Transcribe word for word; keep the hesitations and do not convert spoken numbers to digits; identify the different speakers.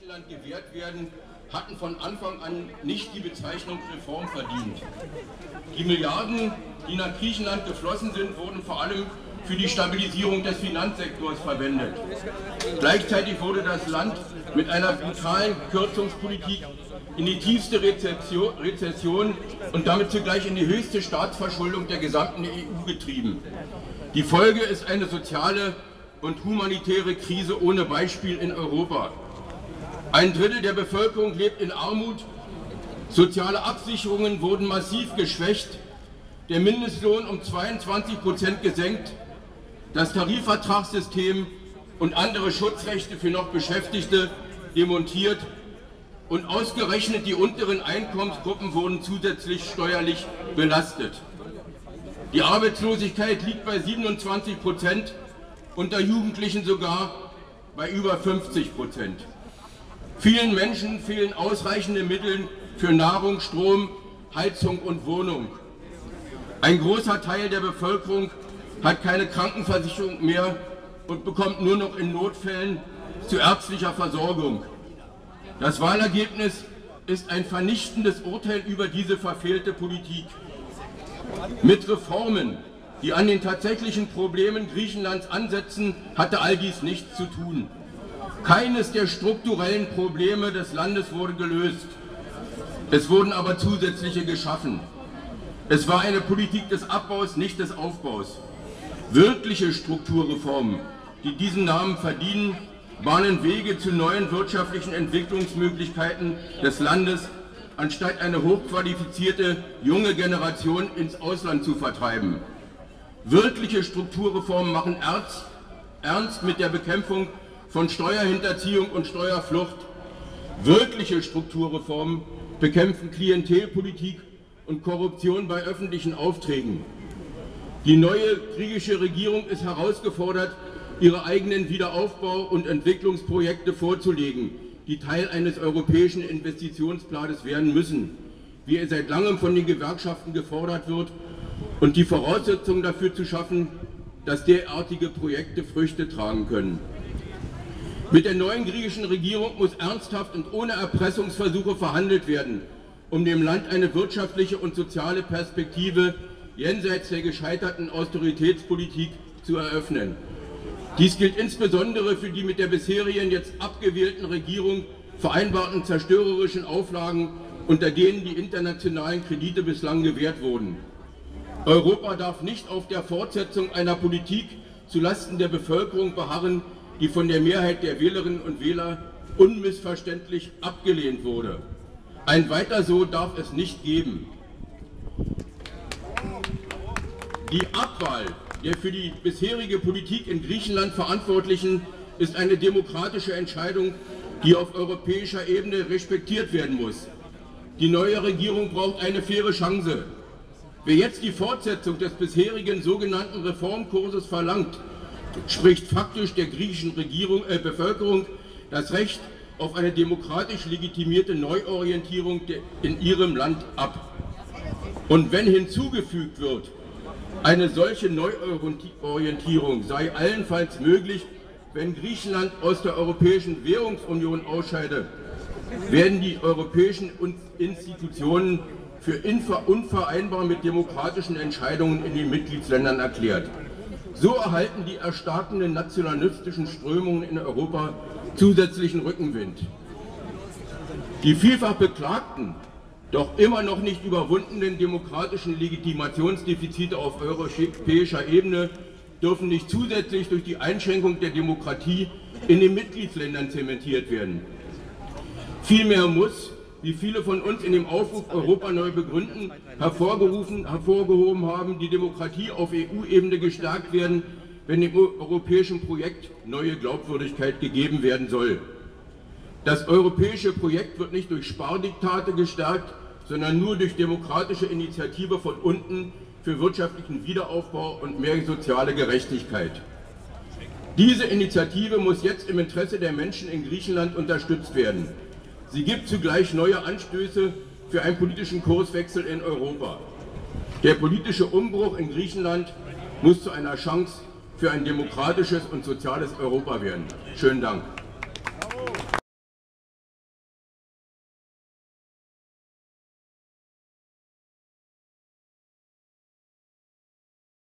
Speaker 1: Griechenland gewährt werden, hatten von Anfang an nicht die Bezeichnung Reform verdient. Die Milliarden, die nach Griechenland geflossen sind, wurden vor allem für die Stabilisierung des Finanzsektors verwendet. Gleichzeitig wurde das Land mit einer brutalen Kürzungspolitik in die tiefste Rezession und damit zugleich in die höchste Staatsverschuldung der gesamten E U getrieben. Die Folge ist eine soziale und humanitäre Krise ohne Beispiel in Europa. Ein Drittel der Bevölkerung lebt in Armut, soziale Absicherungen wurden massiv geschwächt, der Mindestlohn um zweiundzwanzig Prozent gesenkt, das Tarifvertragssystem und andere Schutzrechte für noch Beschäftigte demontiert und ausgerechnet die unteren Einkommensgruppen wurden zusätzlich steuerlich belastet. Die Arbeitslosigkeit liegt bei siebenundzwanzig Prozent, unter Jugendlichen sogar bei über fünfzig Prozent. Vielen Menschen fehlen ausreichende Mittel für Nahrung, Strom, Heizung und Wohnung. Ein großer Teil der Bevölkerung hat keine Krankenversicherung mehr und bekommt nur noch in Notfällen zu ärztlicher Versorgung. Das Wahlergebnis ist ein vernichtendes Urteil über diese verfehlte Politik. Mit Reformen, die an den tatsächlichen Problemen Griechenlands ansetzen, hatte all dies nichts zu tun. Keines der strukturellen Probleme des Landes wurde gelöst. Es wurden aber zusätzliche geschaffen. Es war eine Politik des Abbaus, nicht des Aufbaus. Wirkliche Strukturreformen, die diesen Namen verdienen, bahnen Wege zu neuen wirtschaftlichen Entwicklungsmöglichkeiten des Landes, anstatt eine hochqualifizierte junge Generation ins Ausland zu vertreiben. Wirkliche Strukturreformen machen ernst, ernst mit der Bekämpfung von Steuerhinterziehung und Steuerflucht. Wirkliche Strukturreformen bekämpfen Klientelpolitik und Korruption bei öffentlichen Aufträgen. Die neue griechische Regierung ist herausgefordert, ihre eigenen Wiederaufbau- und Entwicklungsprojekte vorzulegen, die Teil eines europäischen Investitionsplans werden müssen, wie er seit langem von den Gewerkschaften gefordert wird, und die Voraussetzungen dafür zu schaffen, dass derartige Projekte Früchte tragen können. Mit der neuen griechischen Regierung muss ernsthaft und ohne Erpressungsversuche verhandelt werden, um dem Land eine wirtschaftliche und soziale Perspektive jenseits der gescheiterten Austeritätspolitik zu eröffnen. Dies gilt insbesondere für die mit der bisherigen, jetzt abgewählten Regierung vereinbarten zerstörerischen Auflagen, unter denen die internationalen Kredite bislang gewährt wurden. Europa darf nicht auf der Fortsetzung einer Politik zulasten der Bevölkerung beharren, die von der Mehrheit der Wählerinnen und Wähler unmissverständlich abgelehnt wurde. Ein Weiter so darf es nicht geben. Die Abwahl der für die bisherige Politik in Griechenland Verantwortlichen ist eine demokratische Entscheidung, die auf europäischer Ebene respektiert werden muss. Die neue Regierung braucht eine faire Chance. Wer jetzt die Fortsetzung des bisherigen sogenannten Reformkurses verlangt, spricht faktisch der griechischen Regierung, äh, Bevölkerung das Recht auf eine demokratisch legitimierte Neuorientierung in ihrem Land ab. Und wenn hinzugefügt wird, eine solche Neuorientierung sei allenfalls möglich, wenn Griechenland aus der Europäischen Währungsunion ausscheidet, werden die europäischen Institutionen für unvereinbar mit demokratischen Entscheidungen in den Mitgliedsländern erklärt. So erhalten die erstarkenden nationalistischen Strömungen in Europa zusätzlichen Rückenwind. Die vielfach beklagten, doch immer noch nicht überwundenen demokratischen Legitimationsdefizite auf europäischer Ebene dürfen nicht zusätzlich durch die Einschränkung der Demokratie in den Mitgliedsländern zementiert werden. Vielmehr muss, wie viele von uns in dem Aufruf Europa neu begründen, hervorgerufen, hervorgehoben haben, die Demokratie auf E U-Ebene gestärkt werden, wenn dem europäischen Projekt neue Glaubwürdigkeit gegeben werden soll. Das europäische Projekt wird nicht durch Spardiktate gestärkt, sondern nur durch demokratische Initiative von unten für wirtschaftlichen Wiederaufbau und mehr soziale Gerechtigkeit. Diese Initiative muss jetzt im Interesse der Menschen in Griechenland unterstützt werden. Sie gibt zugleich neue Anstöße für einen politischen Kurswechsel in Europa. Der politische Umbruch in Griechenland muss zu einer Chance für ein demokratisches und soziales Europa werden. Schönen Dank.